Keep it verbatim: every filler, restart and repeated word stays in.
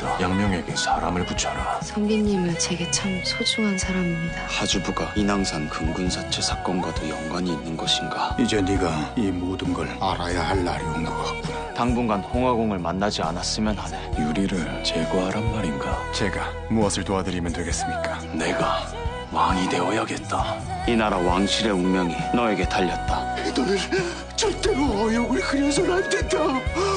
있다. 양명에게 사람을 붙여라. 선비님은 제게 참 소중한 사람입니다. 하주부가 인왕산 금군사체 사건과도 연관이 있는 것인가? 이제 네가 이 모든 걸 알아야 할 날이 온 것 같구나. 당분간 홍화공을 만나지 않았으면 하네. 유리를 제거하란 말인가? 제가 무엇을 도와드리면 되겠습니까? 내가 왕이 되어야겠다. 이 나라 왕실의 운명이 너에게 달렸다. 너는 절대로 어용을 그려서는 안 된다.